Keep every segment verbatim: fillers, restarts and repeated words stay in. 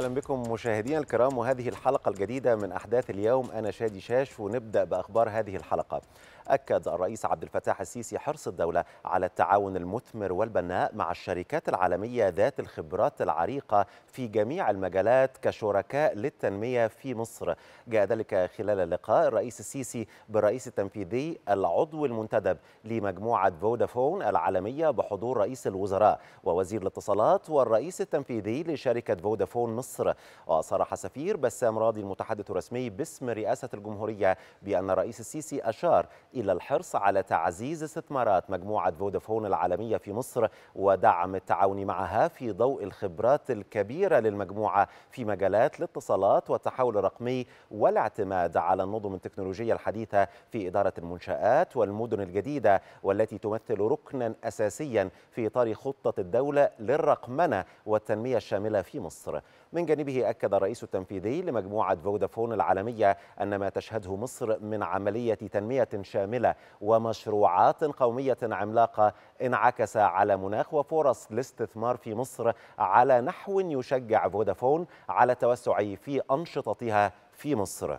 أهلا بكم مشاهدينا الكرام وهذه الحلقة الجديدة من أحداث اليوم. أنا شادي شاش ونبدأ بأخبار هذه الحلقة. أكد الرئيس عبد الفتاح السيسي حرص الدولة على التعاون المثمر والبناء مع الشركات العالمية ذات الخبرات العريقة في جميع المجالات كشركاء للتنمية في مصر. جاء ذلك خلال لقاء الرئيس السيسي بالرئيس التنفيذي العضو المنتدب لمجموعة فودافون العالمية بحضور رئيس الوزراء ووزير الاتصالات والرئيس التنفيذي لشركة فودافون مصر. وصرح سفير بسام راضي المتحدث الرسمي باسم رئاسة الجمهورية بأن الرئيس السيسي أشار إلى الحرص على تعزيز استثمارات مجموعة فودافون العالمية في مصر ودعم التعاون معها في ضوء الخبرات الكبيرة للمجموعة في مجالات الاتصالات والتحول الرقمي والاعتماد على النظم التكنولوجية الحديثة في إدارة المنشآت والمدن الجديدة، والتي تمثل ركنا أساسيا في إطار خطة الدولة للرقمنة والتنمية الشاملة في مصر. من جانبه أكد الرئيس التنفيذي لمجموعة فودافون العالمية أن ما تشهده مصر من عملية تنمية شاملة ومشروعات قومية عملاقة انعكس على مناخ وفرص الاستثمار في مصر على نحو يشجع فودافون على التوسع في أنشطتها في مصر.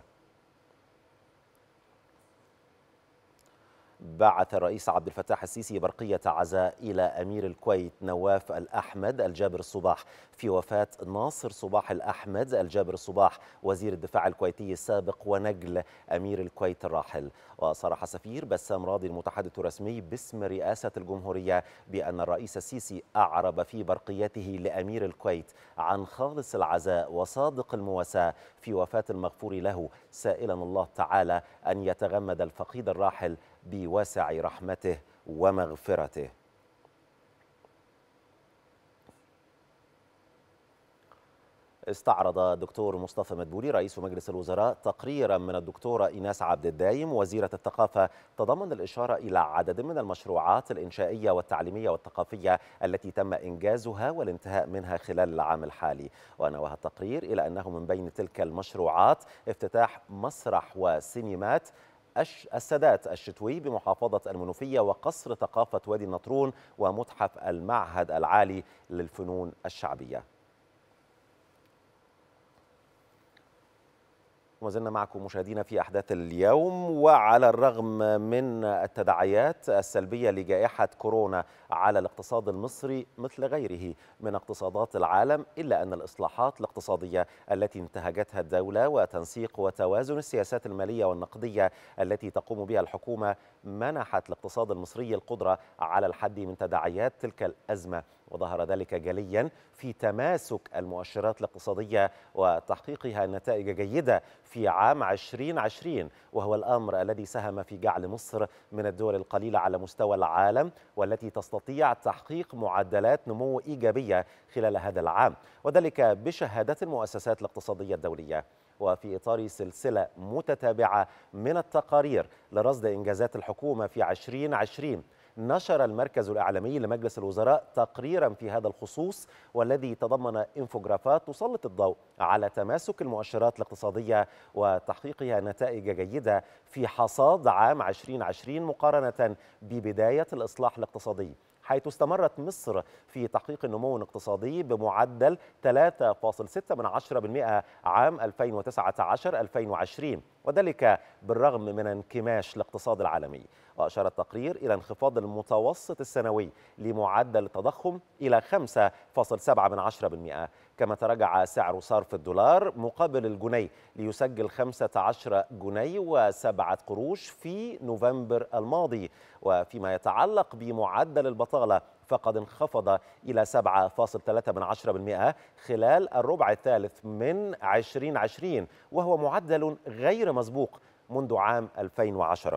بعث الرئيس عبد الفتاح السيسي برقية عزاء إلى أمير الكويت نواف الأحمد الجابر الصباح في وفاة ناصر صباح الأحمد الجابر الصباح وزير الدفاع الكويتي السابق ونجل أمير الكويت الراحل. وصرح سفير بسام راضي المتحدث الرسمي باسم رئاسة الجمهورية بأن الرئيس السيسي أعرب في برقيته لأمير الكويت عن خالص العزاء وصادق المواساة في وفاة المغفور له، سائلا الله تعالى أن يتغمد الفقيد الراحل بواسع رحمته ومغفرته. استعرض الدكتور مصطفى مدبولي رئيس مجلس الوزراء تقريرا من الدكتورة إيناس عبد الدايم وزيرة الثقافة تضمن الإشارة إلى عدد من المشروعات الإنشائية والتعليمية والثقافية التي تم إنجازها والانتهاء منها خلال العام الحالي. ونوه التقرير إلى أنه من بين تلك المشروعات افتتاح مسرح وسينمات السادات الشتوي بمحافظة المنوفية وقصر ثقافة وادي النطرون ومتحف المعهد العالي للفنون الشعبية. وزلنا معكم مشاهدينا في أحداث اليوم. وعلى الرغم من التداعيات السلبية لجائحة كورونا على الاقتصاد المصري مثل غيره من اقتصادات العالم، إلا أن الإصلاحات الاقتصادية التي انتهجتها الدولة وتنسيق وتوازن السياسات المالية والنقدية التي تقوم بها الحكومة منحت الاقتصاد المصري القدرة على الحد من تداعيات تلك الأزمة، وظهر ذلك جليا في تماسك المؤشرات الاقتصادية وتحقيقها نتائج جيدة في عام ألفين وعشرين، وهو الأمر الذي ساهم في جعل مصر من الدول القليلة على مستوى العالم والتي تستطيع تحقيق معدلات نمو إيجابية خلال هذا العام، وذلك بشهادة المؤسسات الاقتصادية الدولية. وفي إطار سلسلة متتابعة من التقارير لرصد إنجازات الحكومة في ألفين وعشرين، نشر المركز الإعلامي لمجلس الوزراء تقريرا في هذا الخصوص، والذي تضمن انفوجرافات تسلط الضوء على تماسك المؤشرات الاقتصادية وتحقيقها نتائج جيدة في حصاد عام ألفين وعشرين مقارنة ببداية الإصلاح الاقتصادي، حيث استمرت مصر في تحقيق النمو الاقتصادي بمعدل ثلاثة فاصلة ستة بالمئة عام ألفين وتسعة عشر ألفين وعشرين، وذلك بالرغم من انكماش الاقتصاد العالمي. وأشار التقرير إلى انخفاض المتوسط السنوي لمعدل التضخم إلى خمسة فاصلة سبعة بالمئة، كما تراجع سعر صرف الدولار مقابل الجنيه ليسجل خمسة عشر جنيه وسبعة قروش في نوفمبر الماضي. وفيما يتعلق بمعدل البطالة فقد انخفض إلى سبعة فاصلة ثلاثة بالمئة خلال الربع الثالث من ألفين وعشرين، وهو معدل غير مسبوق منذ عام ألفين وعشرة.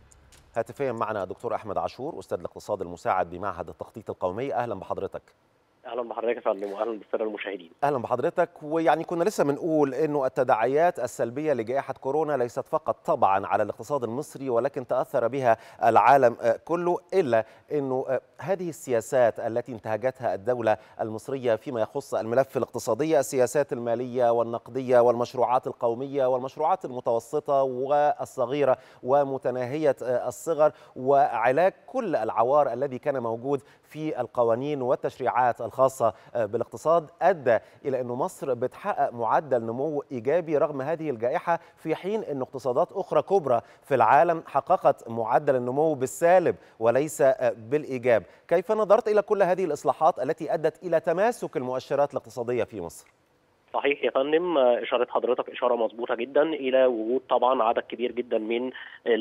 هاتفيا معنا دكتور أحمد عاشور أستاذ الاقتصاد المساعد بمعهد التخطيط القومي. أهلا بحضرتك. اهلا بحضرتك يا فندم، واهلا بالساده المشاهدين. اهلا بحضرتك. ويعني كنا لسه بنقول انه التداعيات السلبيه لجائحه كورونا ليست فقط طبعا على الاقتصاد المصري، ولكن تاثر بها العالم كله، الا انه هذه السياسات التي انتهجتها الدوله المصريه فيما يخص الملف الاقتصادي، السياسات الماليه والنقديه والمشروعات القوميه والمشروعات المتوسطه والصغيره ومتناهيه الصغر، وعلاج كل العوار الذي كان موجود في القوانين والتشريعات الخاصه بالاقتصاد، ادى الى انه مصر بتحقق معدل نمو ايجابي رغم هذه الجائحه، في حين ان اقتصادات اخرى كبرى في العالم حققت معدل النمو بالسالب وليس بالايجاب. كيف نظرت الى كل هذه الاصلاحات التي ادت الى تماسك المؤشرات الاقتصاديه في مصر؟ صحيح يا فندم، اشاره حضرتك اشاره مظبوطه جدا الى وجود طبعا عدد كبير جدا من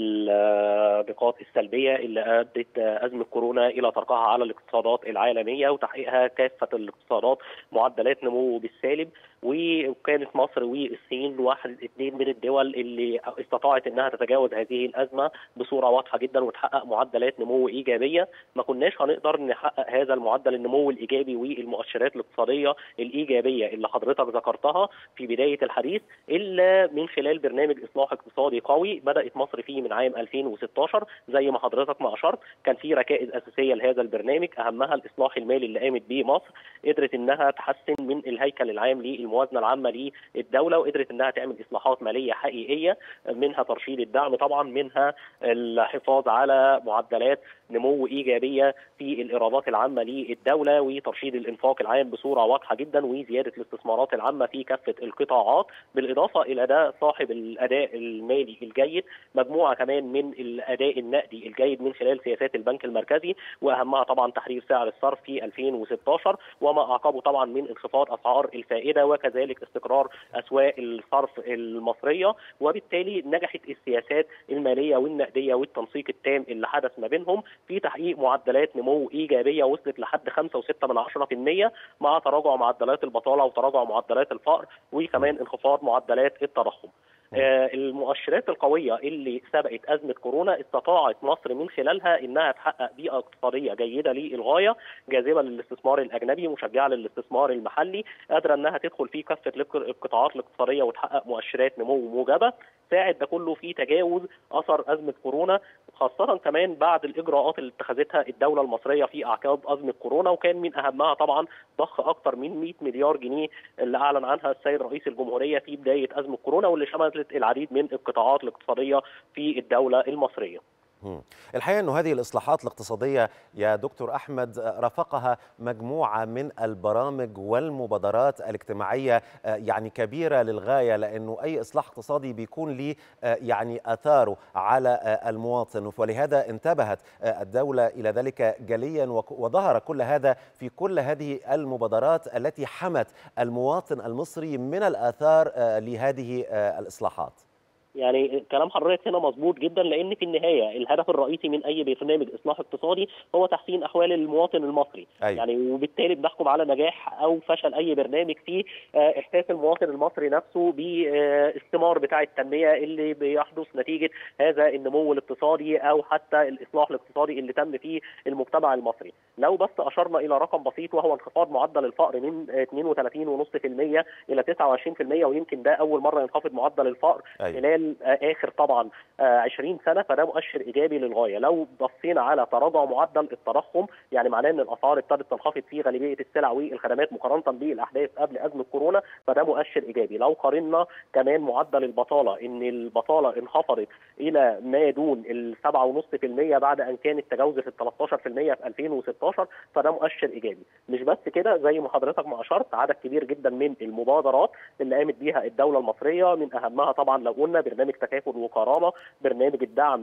النقاط السلبيه اللي ادت ازمه كورونا الى طرقها على الاقتصادات العالميه وتحقيقها كافه الاقتصادات معدلات نمو بالسالب. وكانت مصر والصين واحد اثنين من الدول اللي استطاعت انها تتجاوز هذه الازمه بصوره واضحه جدا وتحقق معدلات نمو ايجابيه. ما كناش هنقدر نحقق هذا المعدل النمو الايجابي والمؤشرات الاقتصاديه الايجابيه اللي حضرتك ذكرتها في بدايه الحديث الا من خلال برنامج اصلاح اقتصادي قوي بدات مصر فيه من عام ألفين وستاشر. زي ما حضرتك ما اشرت، كان في ركائز اساسيه لهذا البرنامج، اهمها الاصلاح المالي اللي قامت به مصر. قدرت انها تحسن من الهيكل العام للموازنه العامه للدوله، وقدرت انها تعمل اصلاحات ماليه حقيقيه، منها ترشيد الدعم طبعا، منها الحفاظ على معدلات نمو ايجابيه في الايرادات العامه للدوله، وترشيد الانفاق العام بصوره واضحه جدا، وزياده الاستثمارات العامه في كافه القطاعات. بالاضافه الى ده صاحب الاداء المالي الجيد مجموعه كمان من الاداء النقدي الجيد من خلال سياسات البنك المركزي، واهمها طبعا تحرير سعر الصرف في ألفين وستاشر وما اعقبه طبعا من انخفاض اسعار الفائده، وكذلك استقرار اسواق الصرف المصريه. وبالتالي نجحت السياسات الماليه والنقديه والتنسيق التام اللي حدث ما بينهم في تحقيق معدلات نمو ايجابيه وصلت لحد خمسة وستة من عشرة في المية، مع تراجع معدلات البطاله وتراجع معدلات الفقر، وكمان انخفاض معدلات التضخم. آه المؤشرات القويه اللي سبقت ازمه كورونا استطاعت مصر من خلالها انها تحقق بيئه اقتصاديه جيده للغايه، جاذبه للاستثمار الاجنبي، مشجعه للاستثمار المحلي، قادره انها تدخل في كافه القطاعات الاقتصاديه وتحقق مؤشرات نمو موجبه. ساعد ده كله في تجاوز اثر ازمه كورونا، خاصه كمان بعد الاجراءات اللي اتخذتها الدوله المصريه في اعقاب ازمه كورونا، وكان من اهمها طبعا ضخ اكثر من مئة مليار جنيه اللي اعلن عنها السيد رئيس الجمهوريه في بدايه ازمه كورونا، واللي شملت العديد من القطاعات الاقتصاديه في الدوله المصريه. الحقيقة أن هذه الإصلاحات الاقتصادية يا دكتور أحمد رافقها مجموعة من البرامج والمبادرات الاجتماعية يعني كبيرة للغاية، لأنه أي إصلاح اقتصادي بيكون له يعني آثاره على المواطن، ولهذا انتبهت الدولة إلى ذلك جليا، وظهر كل هذا في كل هذه المبادرات التي حمت المواطن المصري من الآثار لهذه الإصلاحات. يعني كلام حضرتك هنا مظبوط جدا، لان في النهايه الهدف الرئيسي من اي برنامج اصلاح اقتصادي هو تحسين احوال المواطن المصري. أيوة. يعني وبالتالي بنحكم على نجاح او فشل اي برنامج في احساس المواطن المصري نفسه باستثمار بتاع التنميه اللي بيحدث نتيجه هذا النمو الاقتصادي او حتى الاصلاح الاقتصادي اللي تم فيه المجتمع المصري. لو بس اشرنا الى رقم بسيط وهو انخفاض معدل الفقر من اثنين وثلاثين فاصلة خمسة بالمئة الى تسعة وعشرين بالمئة، ويمكن ده اول مره ينخفض معدل الفقر أيوة. خلال اخر طبعا عشرين سنه، فده مؤشر ايجابي للغايه. لو بصينا على تراجع معدل التضخم، يعني معناه ان الاسعار ابتدت تنخفض في غالبيه السلع والخدمات مقارنه بالاحداث قبل ازمه كورونا، فده مؤشر ايجابي. لو قارنا كمان معدل البطاله، ان البطاله انخفضت الى ما دون ال سبعة فاصلة خمسة بالمئة بعد ان كانت تجاوزت ال ثلاثة عشر بالمئة في ألفين وستاشر، فده مؤشر ايجابي. مش بس كده، زي ما حضرتك ما اشرت، عدد كبير جدا من المبادرات اللي قامت بيها الدوله المصريه، من اهمها طبعا لو قلنا برنامج تكافل وكرامه، برنامج الدعم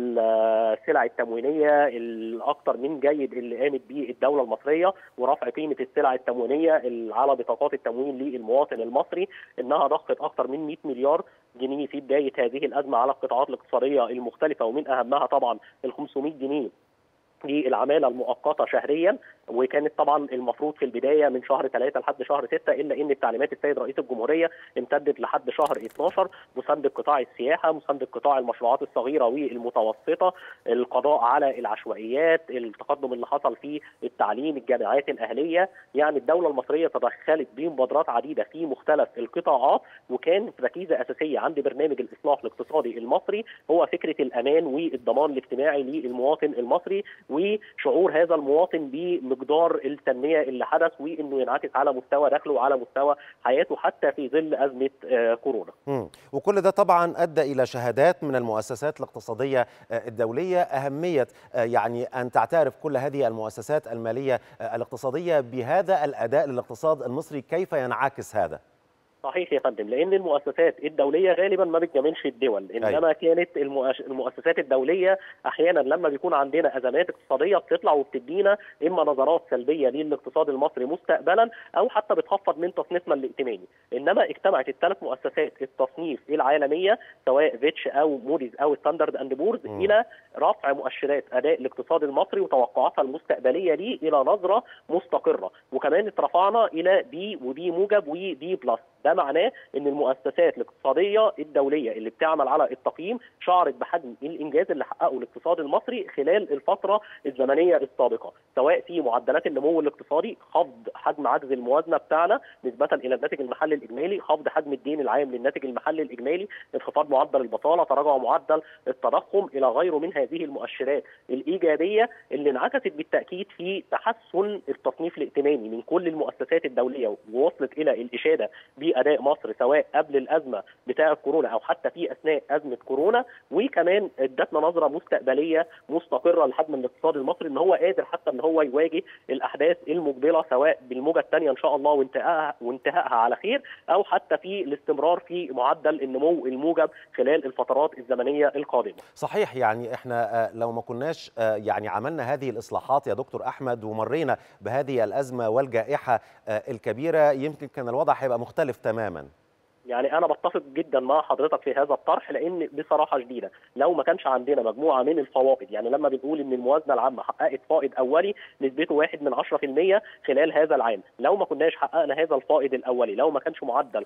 السلع التموينيه الاكثر من جيد اللي قامت به الدوله المصريه، ورفع قيمه السلع التموينيه على بطاقات التموين للمواطن المصري، انها ضخت اكثر من مئة مليار جنيه في بدايه هذه الازمه على القطاعات الاقتصاديه المختلفه، ومن اهمها طبعا ال خمسمئة جنيه للعماله المؤقته شهريا. وكانت طبعا المفروض في البدايه من شهر ثلاثة لحد شهر ستة، الا ان بتعليمات السيد رئيس الجمهوريه امتدت لحد شهر اثناشر. مسانده قطاع السياحه، مسانده قطاع المشروعات الصغيره والمتوسطه، القضاء على العشوائيات، التقدم اللي حصل في التعليم، الجامعات الاهليه. يعني الدوله المصريه تدخلت بمبادرات عديده في مختلف القطاعات، وكان ركيزه اساسيه عند برنامج الاصلاح الاقتصادي المصري هو فكره الامان والضمان الاجتماعي للمواطن المصري، وشعور هذا المواطن بمقدار التنميه اللي حدث، وانه ينعكس على مستوى دخله وعلى مستوى حياته حتى في ظل ازمه كورونا. مم. وكل ده طبعا ادى الى شهادات من المؤسسات الاقتصاديه الدوليه، اهميه يعني ان تعترف كل هذه المؤسسات الماليه الاقتصاديه بهذا الاداء للاقتصاد المصري. كيف ينعكس هذا؟ صحيح يا فندم، لان المؤسسات الدوليه غالبا ما بتجاملش الدول، انما كانت المؤسسات الدوليه احيانا لما بيكون عندنا ازمات اقتصاديه بتطلع وبتدينا اما نظرات سلبيه للاقتصاد المصري مستقبلا، او حتى بتخفض من تصنيفنا الائتماني. انما اجتمعت الثلاث مؤسسات التصنيف العالميه سواء فيتش او موديز او ستاندرد اند بورز الى رفع مؤشرات اداء الاقتصاد المصري وتوقعاتها المستقبليه ليه الى نظره مستقره، وكمان اترفعنا الى بي وبي موجب وبي بلس. ده معناه ان المؤسسات الاقتصاديه الدوليه اللي بتعمل على التقييم شعرت بحجم الانجاز اللي حققه الاقتصاد المصري خلال الفتره الزمنيه السابقه، سواء في معدلات النمو الاقتصادي، خفض حجم عجز الموازنه بتاعنا نسبه الى الناتج المحلي الاجمالي، خفض حجم الدين العام للناتج المحلي الاجمالي، انخفاض معدل البطاله، تراجع معدل التضخم الى غيره من هذه المؤشرات الايجابيه اللي انعكست بالتاكيد في تحسن التصنيف الائتماني من كل المؤسسات الدوليه، ووصلت الى الاشاده باداء مصر سواء قبل الازمه بتاعه كورونا او حتى في اثناء ازمه كورونا، وكمان ادتنا نظره مستقبليه مستقره لحجم الاقتصاد المصري ان هو قادر حتى ان هو يواجه الاحداث المقبله سواء بالموجه الثانيه ان شاء الله وانتهائها وانتهائها على خير، او حتى في الاستمرار في معدل النمو الموجب خلال الفترات الزمنيه القادمه. صحيح، يعني احنا لو ما كناش يعني عملنا هذه الاصلاحات يا دكتور احمد ومرينا بهذه الازمه والجائحه الكبيره يمكن كان الوضع هيبقى مختلف تماما. يعني انا بتفق جدا مع حضرتك في هذا الطرح، لان بصراحه شديده لو ما كانش عندنا مجموعه من الفوائد، يعني لما بنقول ان الموازنه العامه حققت فائض اولي نسبته واحد من عشرة في المية خلال هذا العام، لو ما كناش حققنا هذا الفائض الاولي، لو ما كانش معدل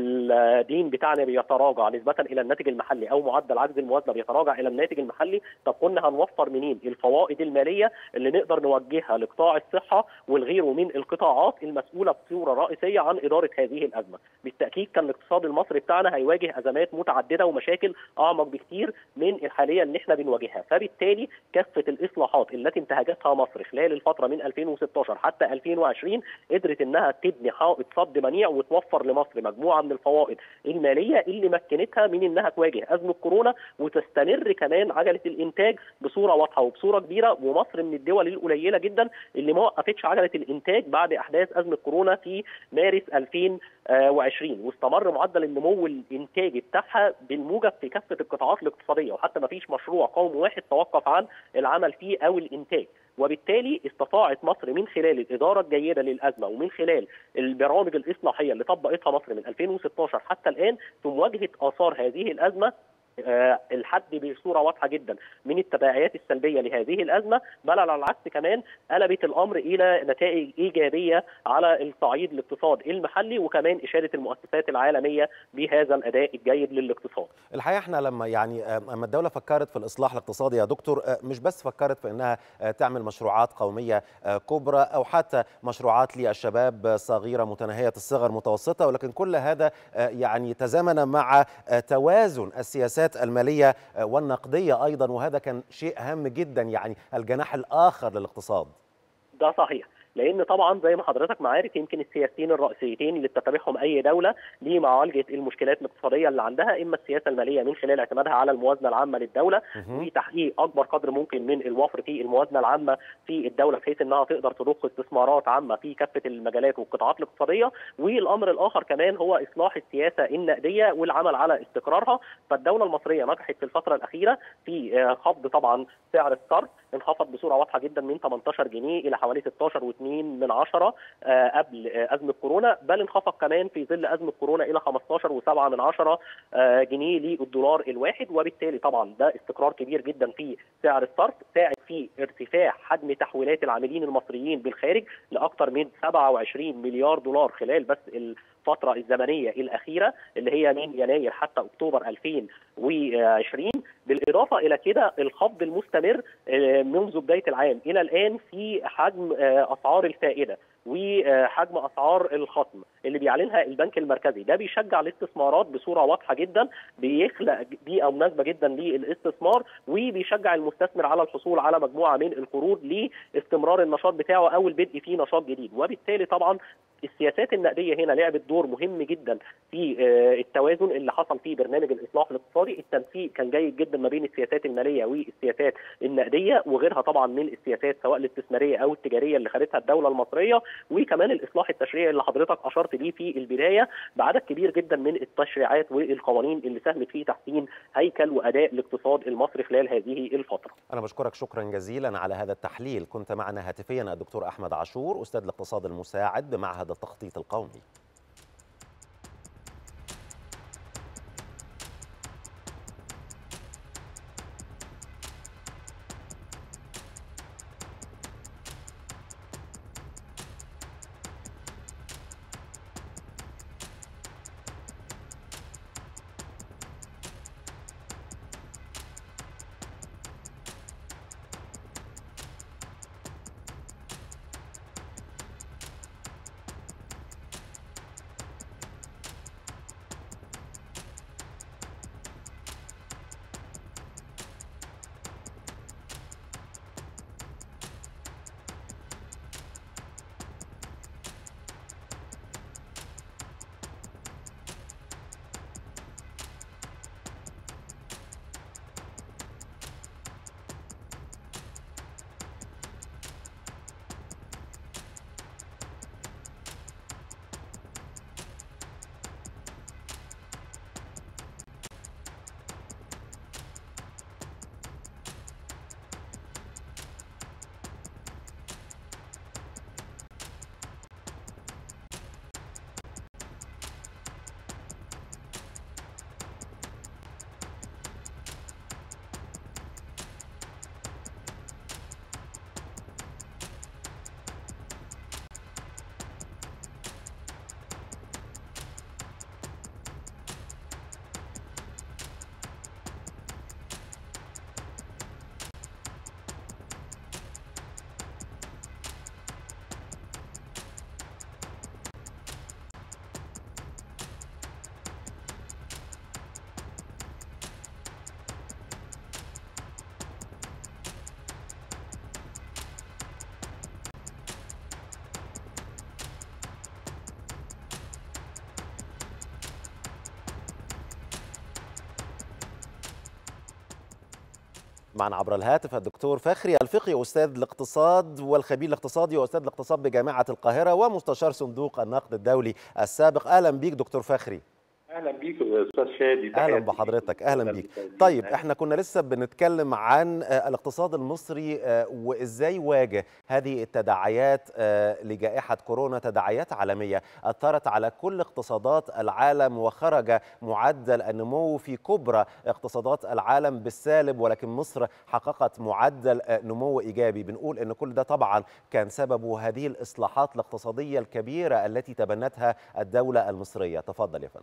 الدين بتاعنا بيتراجع نسبه الى الناتج المحلي او معدل عجز الموازنه بيتراجع الى الناتج المحلي، طب كنا هنوفر منين الفوائد الماليه اللي نقدر نوجهها لقطاع الصحه والغيره من القطاعات المسؤوله بصوره رئيسيه عن اداره هذه الازمه؟ بالتاكيد كان الاقتصاد المصري بتاعنا هيواجه ازمات متعدده ومشاكل اعمق بكثير من الحاليه اللي احنا بنواجهها، فبالتالي كافه الاصلاحات التي انتهجتها مصر خلال الفتره من ألفين وستاشر حتى ألفين وعشرين قدرت انها تبني حائط صد منيع وتوفر لمصر مجموعه من الفوائد الماليه اللي مكنتها من انها تواجه ازمه كورونا وتستمر كمان عجله الانتاج بصوره واضحه وبصوره كبيره، ومصر من الدول القليله جدا اللي ما وقفتش عجله الانتاج بعد احداث ازمه كورونا في مارس ألفين وعشرين، واستمر معدل النمو الانتاجي بتاعها بالموجب في كافه القطاعات الاقتصاديه، وحتى ما فيش مشروع قومي واحد توقف عن العمل فيه او الانتاج. وبالتالي استطاعت مصر من خلال الاداره الجيده للازمه ومن خلال البرامج الاصلاحيه اللي طبقتها مصر من ألفين وستاشر حتى الان في مواجهه اثار هذه الازمه أه الحد بصوره واضحه جدا من التبعيات السلبيه لهذه الازمه، بل على العكس كمان قلبت الامر الى نتائج ايجابيه على الصعيد الاقتصاد المحلي، وكمان اشاده المؤسسات العالميه بهذا الاداء الجيد للاقتصاد. الحقيقه احنا لما يعني اما الدوله فكرت في الاصلاح الاقتصادي يا دكتور مش بس فكرت في انها تعمل مشروعات قوميه كبرى او حتى مشروعات للشباب صغيره متناهيه الصغر متوسطه، ولكن كل هذا يعني تزامن مع توازن السياسات المالية والنقدية أيضا، وهذا كان شيء هام جدا، يعني الجناح الآخر للاقتصاد. ده صحيح، لان طبعا زي ما حضرتك ما عارف يمكن السياستين الرئيسيتين اللي بتتبعهم اي دوله لمعالجه المشكلات الاقتصاديه اللي عندها، اما السياسه الماليه من خلال اعتمادها على الموازنه العامه للدوله وتحقيق اكبر قدر ممكن من الوفر في الموازنه العامه في الدوله بحيث انها تقدر تضخ استثمارات عامه في كافه المجالات والقطاعات الاقتصاديه، والامر الاخر كمان هو اصلاح السياسه النقديه والعمل على استقرارها. فالدوله المصريه نجحت في الفتره الاخيره في خفض طبعا سعر الصرف، انخفض بصوره واضحه جدا من ثمانية عشر جنيه الى حوالي ستاشر فاصلة اثنين من عشرة قبل ازمه كورونا، بل انخفض كمان في ظل ازمه كورونا الى خمستاشر فاصلة سبعة من عشرة جنيه للدولار الواحد. وبالتالي طبعا ده استقرار كبير جدا في سعر الصرف، ساعد في ارتفاع حجم تحويلات العاملين المصريين بالخارج لاكثر من سبعة وعشرين مليار دولار خلال بس الفتره الزمنيه الاخيره اللي هي من يناير حتى اكتوبر ألفين وعشرين. بالاضافه الى كده الخفض المستمر منذ بدايه العام الى الان في حجم اسعار الفائده وحجم اسعار الخصم اللي بيعلنها البنك المركزي، ده بيشجع الاستثمارات بصوره واضحه جدا، بيخلق بيئه مناسبه جدا للاستثمار، وبيشجع المستثمر على الحصول على مجموعه من القروض لاستمرار النشاط بتاعه او البدء في نشاط جديد. وبالتالي طبعا السياسات النقديه هنا لعبت دور مهم جدا في التوازن اللي حصل في برنامج الاصلاح الاقتصادي. التنسيق كان جيد جدا ما بين السياسات الماليه والسياسات النقديه وغيرها طبعا من السياسات سواء الاستثماريه او التجاريه اللي خدتها الدوله المصريه، وكمان الاصلاح التشريعي اللي حضرتك اشرت ليه في البدايه بعدد كبير جدا من التشريعات والقوانين اللي ساهمت في تحسين هيكل واداء الاقتصاد المصري خلال هذه الفتره. انا بشكرك شكرا جزيلا على هذا التحليل. كنت معنا هاتفيا الدكتور احمد عاشور استاذ الاقتصاد المساعد بمعهد التخطيط القومي. معنا عبر الهاتف الدكتور فخري الفقي أستاذ الاقتصاد والخبير الاقتصادي وأستاذ الاقتصاد بجامعة القاهرة ومستشار صندوق النقد الدولي السابق. أهلا بيك دكتور فخري. اهلا بيك استاذ شادي. اهلا بحضرتك. اهلا بيك. طيب احنا كنا لسه بنتكلم عن الاقتصاد المصري وازاي واجه هذه التداعيات لجائحة كورونا، تداعيات عالمية اثرت على كل اقتصادات العالم وخرج معدل النمو في كبرى اقتصادات العالم بالسالب، ولكن مصر حققت معدل نمو ايجابي. بنقول ان كل ده طبعا كان سببه هذه الاصلاحات الاقتصادية الكبيرة التي تبنتها الدولة المصرية. تفضل يا فندم.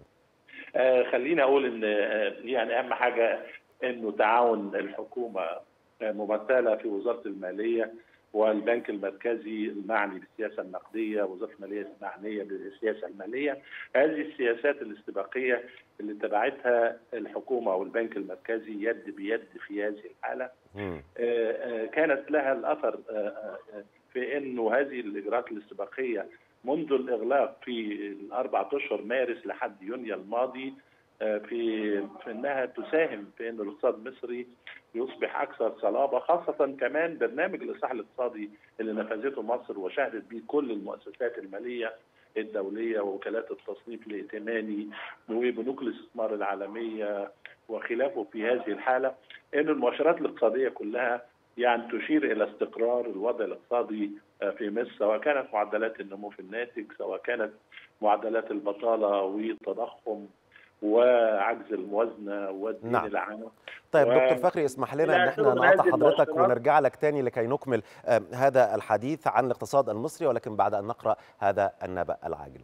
آه خليني اقول ان آه يعني اهم حاجه انه تعاون الحكومه آه ممثله في وزاره الماليه والبنك المركزي المعني بالسياسه النقديه، ووزاره الماليه المعنيه بالسياسه الماليه. هذه السياسات الاستباقيه اللي تبعتها الحكومه والبنك المركزي يد بيد في هذه الحاله آه آه كانت لها الاثر آه في انه هذه الاجراءات الاستباقيه منذ الإغلاق في الأربعة أشهر مارس لحد يونيو الماضي في في أنها تساهم في أن الاقتصاد المصري يصبح أكثر صلابة، خاصة كمان برنامج الإصلاح الاقتصادي اللي نفذته مصر وشهدت به كل المؤسسات المالية الدولية ووكالات التصنيف الائتماني وبنوك الاستثمار العالمية وخلافه. في هذه الحالة أن المؤشرات الاقتصادية كلها يعني تشير الى استقرار الوضع الاقتصادي في مصر، سواء كانت معدلات النمو في الناتج، سواء كانت معدلات البطاله والتضخم وعجز الموازنه والدين نعم. العام. طيب و... دكتور فخري، اسمح لنا ان الى احنا اخره من نقاطع هذه حضرتك المؤشرات. ونرجع لك تاني لكي نكمل هذا الحديث عن الاقتصاد المصري، ولكن بعد ان نقرأ هذا النبأ العاجل.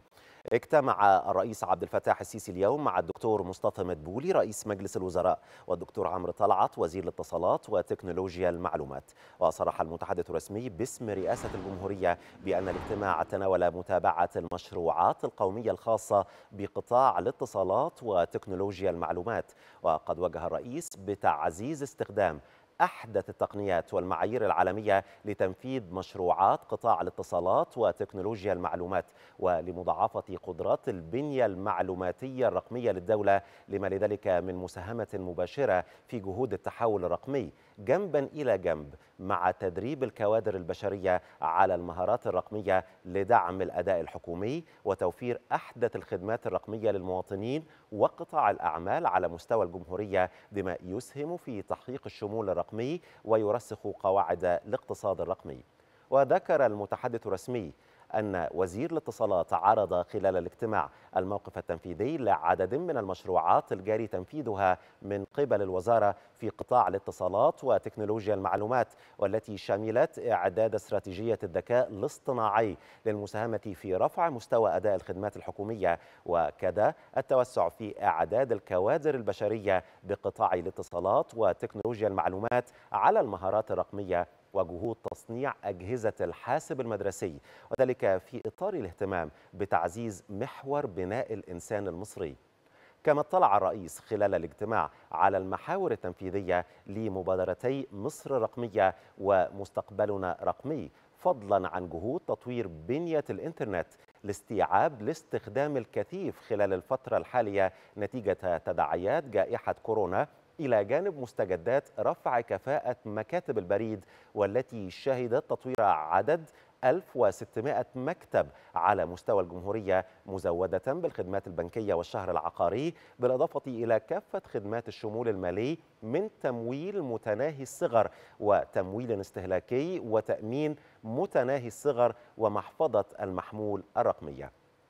اجتمع الرئيس عبد الفتاح السيسي اليوم مع الدكتور مصطفى مدبولي رئيس مجلس الوزراء والدكتور عمرو طلعت وزير الاتصالات وتكنولوجيا المعلومات. وصرح المتحدث الرسمي باسم رئاسة الجمهورية بأن الاجتماع تناول متابعة المشروعات القومية الخاصة بقطاع الاتصالات وتكنولوجيا المعلومات. وقد وجه الرئيس بتعزيز استخدام أحدث التقنيات والمعايير العالمية لتنفيذ مشروعات قطاع الاتصالات وتكنولوجيا المعلومات، ولمضاعفة قدرات البنية المعلوماتية الرقمية للدولة، لما لذلك من مساهمة مباشرة في جهود التحول الرقمي، جنبا إلى جنب مع تدريب الكوادر البشرية على المهارات الرقمية لدعم الأداء الحكومي وتوفير أحدث الخدمات الرقمية للمواطنين وقطاع الأعمال على مستوى الجمهورية، بما يسهم في تحقيق الشمول الرقمي ويرسخ قواعد الاقتصاد الرقمي. وذكر المتحدث الرسمي أن وزير الاتصالات عرض خلال الاجتماع الموقف التنفيذي لعدد من المشروعات الجاري تنفيذها من قبل الوزارة في قطاع الاتصالات وتكنولوجيا المعلومات، والتي شملت إعداد استراتيجية الذكاء الاصطناعي للمساهمة في رفع مستوى أداء الخدمات الحكومية، وكذا التوسع في إعداد الكوادر البشرية بقطاع الاتصالات وتكنولوجيا المعلومات على المهارات الرقمية، وجهود تصنيع أجهزة الحاسب المدرسي، وذلك في إطار الاهتمام بتعزيز محور بناء الإنسان المصري. كما اطلع الرئيس خلال الاجتماع على المحاور التنفيذية لمبادرتي مصر رقمية ومستقبلنا رقمي، فضلا عن جهود تطوير بنية الإنترنت لاستيعاب الاستخدام الكثيف خلال الفترة الحالية نتيجة تداعيات جائحة كورونا، إلى جانب مستجدات رفع كفاءة مكاتب البريد، والتي شهدت تطوير عدد ألف وستمائة مكتب على مستوى الجمهورية، مزودة بالخدمات البنكية والشهر العقاري، بالإضافة إلى كافة خدمات الشمول المالي من تمويل متناهي الصغر وتمويل استهلاكي وتأمين متناهي الصغر ومحفظة المحمول الرقمية.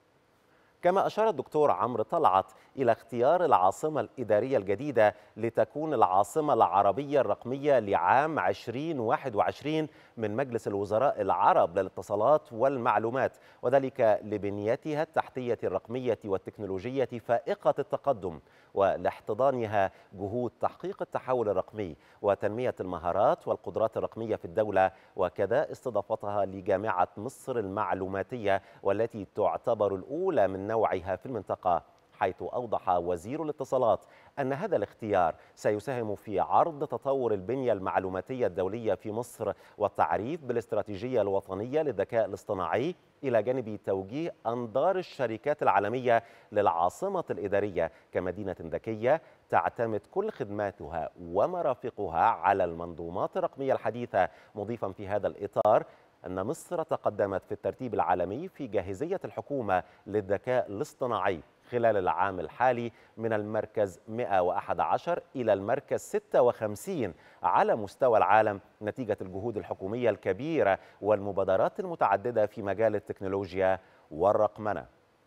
كما أشار الدكتور عمرو طلعت إلى اختيار العاصمة الإدارية الجديدة لتكون العاصمة العربية الرقمية لعام ألفين وواحد وعشرين من مجلس الوزراء العرب للاتصالات والمعلومات، وذلك لبنيتها التحتية الرقمية والتكنولوجية فائقة التقدم، ولاحتضانها جهود تحقيق التحول الرقمي وتنمية المهارات والقدرات الرقمية في الدولة، وكذا استضافتها لجامعة مصر المعلوماتية والتي تعتبر الأولى من نوعها في المنطقة، حيث أوضح وزير الاتصالات أن هذا الاختيار سيساهم في عرض تطور البنية المعلوماتية الدولية في مصر والتعريف بالاستراتيجية الوطنية للذكاء الاصطناعي، إلى جانب توجيه أنظار الشركات العالمية للعاصمة الإدارية كمدينة ذكية تعتمد كل خدماتها ومرافقها على المنظومات الرقمية الحديثة، مضيفا في هذا الإطار أن مصر تقدمت في الترتيب العالمي في جاهزية الحكومة للذكاء الاصطناعي خلال العام الحالي من المركز مئة وأحد عشر إلى المركز ستة وخمسين على مستوى العالم، نتيجة الجهود الحكومية الكبيرة والمبادرات المتعددة في مجال التكنولوجيا والرقمنة.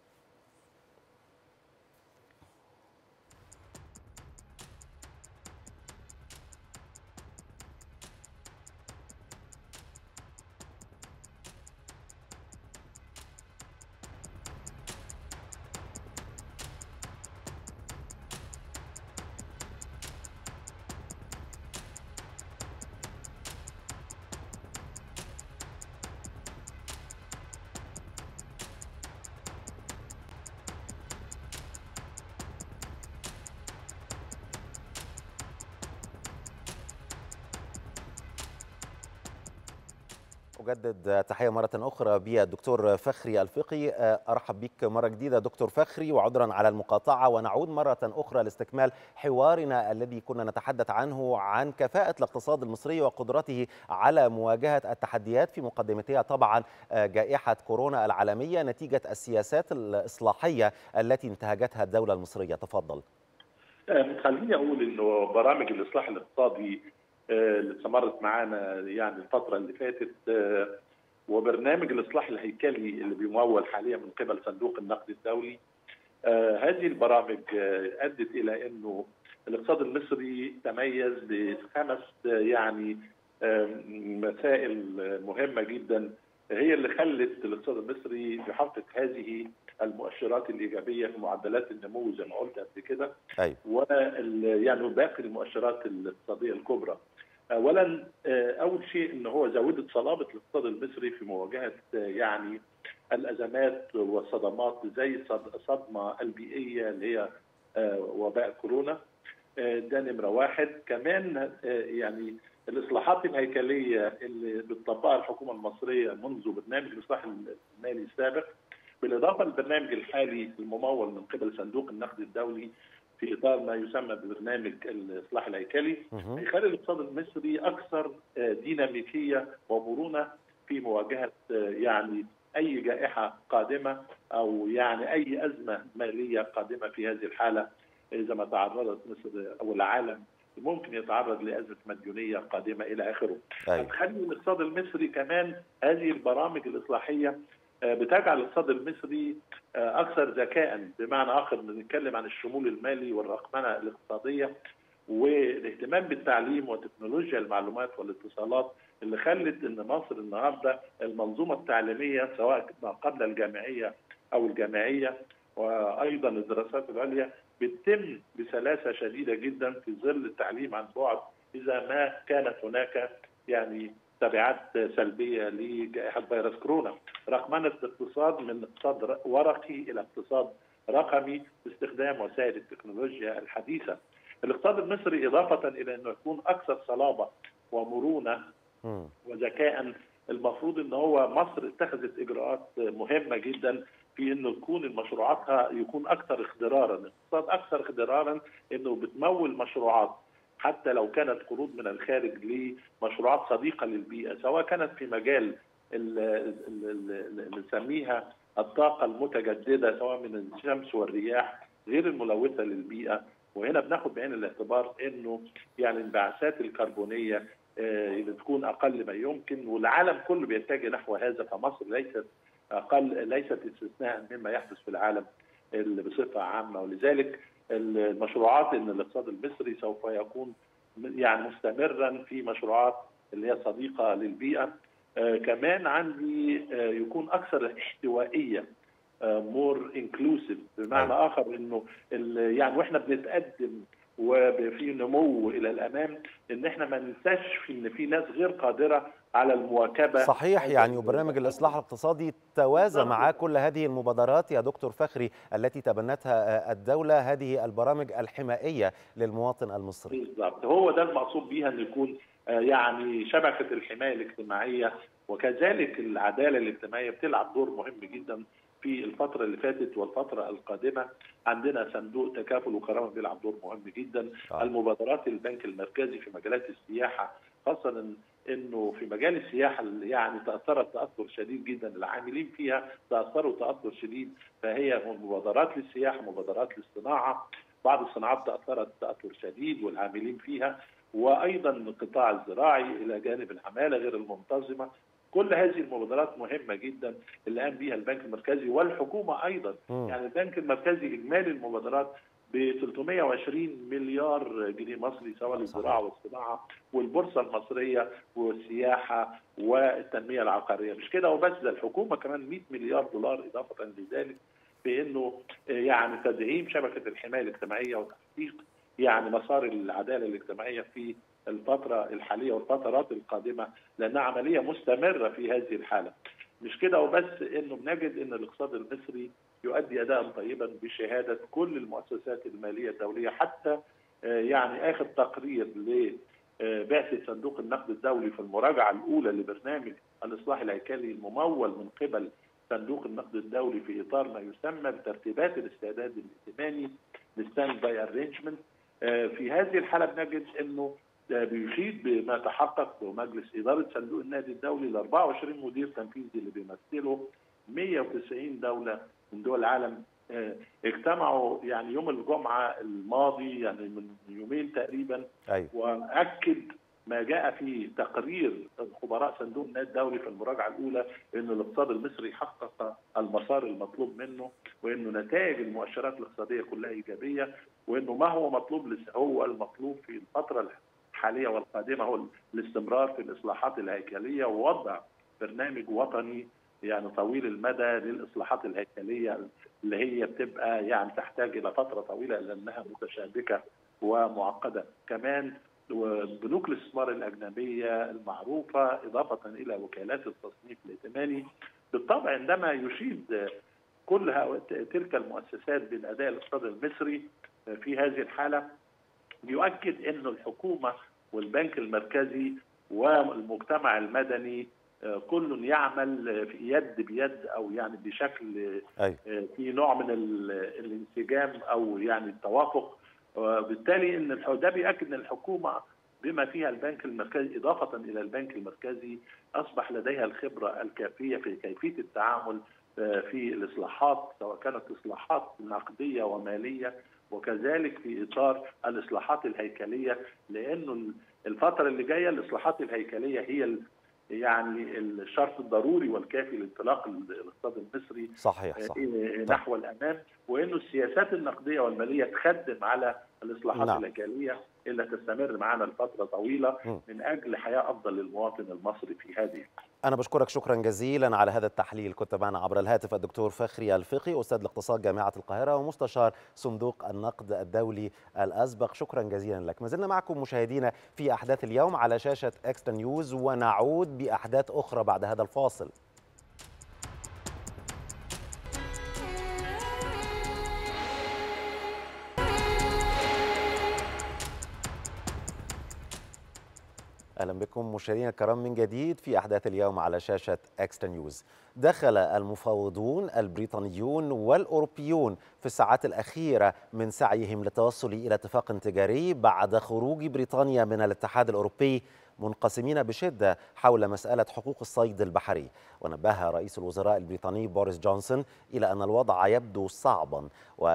أجدد تحية مرة أخرى بالدكتور فخري الفقي. أرحب بك مرة جديدة دكتور فخري، وعذرا على المقاطعة، ونعود مرة أخرى لاستكمال حوارنا الذي كنا نتحدث عنه عن كفاءة الاقتصاد المصري وقدرته على مواجهة التحديات، في مقدمتها طبعا جائحة كورونا العالمية نتيجة السياسات الإصلاحية التي انتهجتها الدولة المصرية. تفضل. خليني أقول إنه برامج الإصلاح الاقتصادي اللي استمرت معانا يعني الفتره اللي فاتت، وبرنامج الاصلاح الهيكلي اللي بيمول حاليا من قبل صندوق النقد الدولي. هذه البرامج ادت الى انه الاقتصاد المصري تميز بخمس يعني مسائل مهمه جدا هي اللي خلت الاقتصاد المصري يحقق هذه المؤشرات الايجابيه في معدلات النمو زي ما قلت قبل كده. أيوة. ويعني باقي المؤشرات الاقتصاديه الكبرى. اولا اول شيء ان هو زودت صلابه الاقتصاد المصري في مواجهه يعني الازمات والصدمات زي الصدمه البيئيه اللي هي وباء كورونا. ده نمره واحد. كمان يعني الاصلاحات الهيكليه اللي بتطبقها الحكومه المصريه منذ برنامج الاصلاح المالي السابق، بالاضافه للبرنامج الحالي الممول من قبل صندوق النقد الدولي في اطار ما يسمى ببرنامج الاصلاح الهيكلي، هيخلي الاقتصاد المصري اكثر ديناميكيه ومرونه في مواجهه يعني اي جائحه قادمه او يعني اي ازمه ماليه قادمه. في هذه الحاله اذا ما تعرضت مصر او العالم ممكن يتعرض لازمه مديونيه قادمه الى اخره. هتخلي الاقتصاد المصري كمان هذه البرامج الاصلاحيه بتجعل الاقتصاد المصري اكثر ذكاء، بمعنى اخر بنتكلم عن الشمول المالي والرقمنه الاقتصاديه والاهتمام بالتعليم وتكنولوجيا المعلومات والاتصالات اللي خلت ان مصر النهارده المنظومه التعليميه سواء ما قبل الجامعيه او الجامعيه وايضا الدراسات العليا بتتم بسلاسه شديده جدا في ظل التعليم عن بعد، اذا ما كانت هناك يعني تبعات سلبيه لجائحه فيروس كورونا. رقمنه الاقتصاد من اقتصاد ورقي الى اقتصاد رقمي باستخدام وسائل التكنولوجيا الحديثه. الاقتصاد المصري اضافه الى انه يكون اكثر صلابه ومرونه وذكاء، المفروض ان هو مصر اتخذت اجراءات مهمه جدا في انه تكون مشروعاتها يكون اكثر اخضرارا. الاقتصاد اكثر اخضرارا انه بتمول مشروعات حتى لو كانت قروض من الخارج لمشروعات صديقه للبيئه، سواء كانت في مجال اللي بنسميها الطاقه المتجدده سواء من الشمس والرياح غير الملوثه للبيئه. وهنا بناخد بعين الاعتبار انه يعني الانبعاثات الكربونيه بتكون اقل ما يمكن، والعالم كله بيتجه نحو هذا، فمصر ليست اقل ليست استثناء مما يحدث في العالم بصفه عامه. ولذلك المشروعات ان الاقتصاد المصري سوف يكون يعني مستمرا في مشروعات اللي هي صديقه للبيئه. آه كمان عندي آه يكون اكثر احتوائيه، مور uh, انكلوسيف، بمعنى أي. اخر انه يعني واحنا بنتقدم وفي نمو الى الامام ان احنا ما ننساش ان في ناس غير قادره على المواكبه. صحيح، يعني وبرنامج الاصلاح الاقتصادي توازى معاه كل هذه المبادرات يا دكتور فخري التي تبنتها الدوله، هذه البرامج الحمائيه للمواطن المصري. بالضبط، هو ده المقصود بيها، ان يكون يعني شبكه الحمايه الاجتماعيه وكذلك العداله الاجتماعيه بتلعب دور مهم جدا في الفترة اللي فاتت والفترة القادمة. عندنا صندوق تكافل وكرامة بيلعب دور مهم جدا. آه. المبادرات البنك المركزي في مجالات السياحة، خاصة انه في مجال السياحة اللي يعني تأثرت تأثر شديد جدا، العاملين فيها تأثروا تأثر شديد، فهي مبادرات للسياحة، مبادرات للصناعة، بعض الصناعات تأثرت تأثر شديد والعاملين فيها، وأيضا القطاع الزراعي إلى جانب العمالة غير المنتظمة. كل هذه المبادرات مهمه جدا اللي قام بها البنك المركزي والحكومه ايضا. م. يعني البنك المركزي اجمالي المبادرات ب ثلاثمائة وعشرين مليار جنيه مصري سواء للزراعه والصناعه والبورصه المصريه والسياحه والتنميه العقاريه. مش كده وبس، ده الحكومه كمان مئة مليار دولار اضافه لذلك بانه يعني تدعيم شبكه الحمايه الاجتماعيه وتحقيق يعني مسار العداله الاجتماعيه في الفترة الحالية والفترات القادمة، لأنها عملية مستمرة في هذه الحالة. مش كده وبس، إنه بنجد إن الاقتصاد المصري يؤدي أداء طيبا بشهادة كل المؤسسات المالية الدولية، حتى يعني آخر تقرير لبعثة صندوق النقد الدولي في المراجعة الأولى لبرنامج الإصلاح الهيكلي الممول من قبل صندوق النقد الدولي في إطار ما يسمى بترتيبات الاستعداد الائتماني الستاند باي ارينجمنت. في هذه الحالة بنجد إنه بيشيد بما تحقق بمجلس إدارة صندوق النقد الدولي ل أربعة وعشرين مدير تنفيذي اللي بيمثلوا مئة وتسعين دولة من دول العالم. اجتمعوا يعني يوم الجمعة الماضي، يعني من يومين تقريبا. أيوة. وأكد ما جاء في تقرير خبراء صندوق النقد الدولي في المراجعه الاولى ان الاقتصاد المصري حقق المسار المطلوب منه، وانه نتائج المؤشرات الاقتصاديه كلها ايجابيه، وانه ما هو مطلوب هو المطلوب في الفتره الحاليه والقادمه هو الاستمرار في الاصلاحات الهيكليه ووضع برنامج وطني يعني طويل المدى للاصلاحات الهيكليه اللي هي بتبقى يعني تحتاج الى فتره طويله لانها متشابكه ومعقده. كمان وبنوك الاستثمار الاجنبيه المعروفه اضافه الى وكالات التصنيف الائتماني. بالطبع عندما يشيد كل تلك المؤسسات بالاداء الاقتصادي المصري في هذه الحاله يؤكد أن الحكومه والبنك المركزي والمجتمع المدني كل يعمل في يد بيد او يعني بشكل أي. في نوع من الانسجام او يعني التوافق. وبالتالي ان ده بيأكد ان الحكومه بما فيها البنك المركزي اضافه الى البنك المركزي اصبح لديها الخبره الكافيه في كيفيه التعامل في الاصلاحات، سواء كانت اصلاحات نقديه وماليه وكذلك في اطار الاصلاحات الهيكليه، لانه الفتره اللي جايه الاصلاحات الهيكليه هي يعني الشرط الضروري والكافي لانطلاق الاقتصاد المصري صحيح صح. نحو طيب. الامام، وانه السياسات النقديه والماليه تخدم على الاصلاحات نعم. الهيكليه اللي تستمر معنا لفتره طويله م. من اجل حياه افضل للمواطن المصري في هذه. أنا بشكرك شكرا جزيلا على هذا التحليل. كنت معنا عبر الهاتف الدكتور فخري الفقي أستاذ الاقتصاد جامعة القاهرة ومستشار صندوق النقد الدولي الأسبق. شكرا جزيلا لك. ما زلنا معكم مشاهدينا في أحداث اليوم على شاشة إكسترا نيوز، ونعود بأحداث أخرى بعد هذا الفاصل. أهلا بكم مشاهدينا الكرام من جديد في أحداث اليوم على شاشة إكسترا نيوز. دخل المفاوضون البريطانيون والأوروبيون في الساعات الأخيرة من سعيهم للتوصل إلى اتفاق تجاري بعد خروج بريطانيا من الاتحاد الأوروبي منقسمين بشدة حول مسألة حقوق الصيد البحري. ونبه رئيس الوزراء البريطاني بوريس جونسون إلى أن الوضع يبدو صعبا،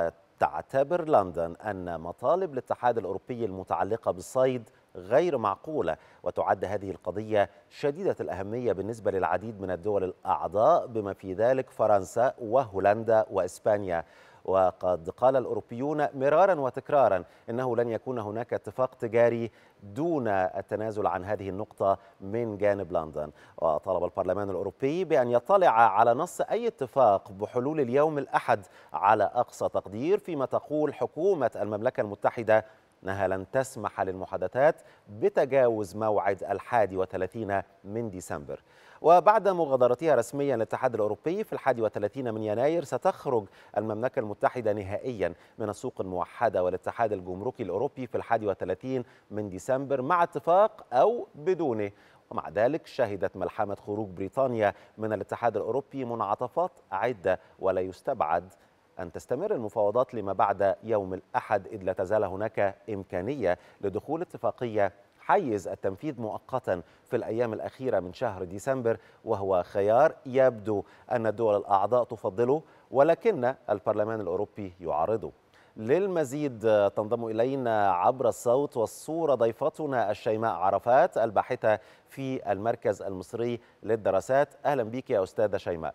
وتعتبر لندن أن مطالب الاتحاد الأوروبي المتعلقة بالصيد غير معقولة، وتعد هذه القضية شديدة الأهمية بالنسبة للعديد من الدول الأعضاء بما في ذلك فرنسا وهولندا وإسبانيا. وقد قال الأوروبيون مرارا وتكرارا إنه لن يكون هناك اتفاق تجاري دون التنازل عن هذه النقطة من جانب لندن. وطلب البرلمان الأوروبي بأن يطلع على نص أي اتفاق بحلول اليوم الأحد على أقصى تقدير، فيما تقول حكومة المملكة المتحدة أنها لن تسمح للمحادثات بتجاوز موعد الحادي وثلاثين من ديسمبر. وبعد مغادرتها رسميا للاتحاد الأوروبي في الحادي وثلاثين من يناير، ستخرج المملكة المتحدة نهائيا من السوق الموحدة والاتحاد الجمركي الأوروبي في الحادي وثلاثين من ديسمبر مع اتفاق أو بدونه. ومع ذلك شهدت ملحمة خروج بريطانيا من الاتحاد الأوروبي منعطفات عدة، ولا يستبعد أن تستمر المفاوضات لما بعد يوم الأحد، إذ لا تزال هناك إمكانية لدخول اتفاقية حيز التنفيذ مؤقتا في الأيام الأخيرة من شهر ديسمبر، وهو خيار يبدو أن الدول الأعضاء تفضله ولكن البرلمان الأوروبي يعارضه. للمزيد تنضم إلينا عبر الصوت والصورة ضيفتنا الشيماء عرفات الباحثة في المركز المصري للدراسات. أهلا بك يا أستاذة شيماء.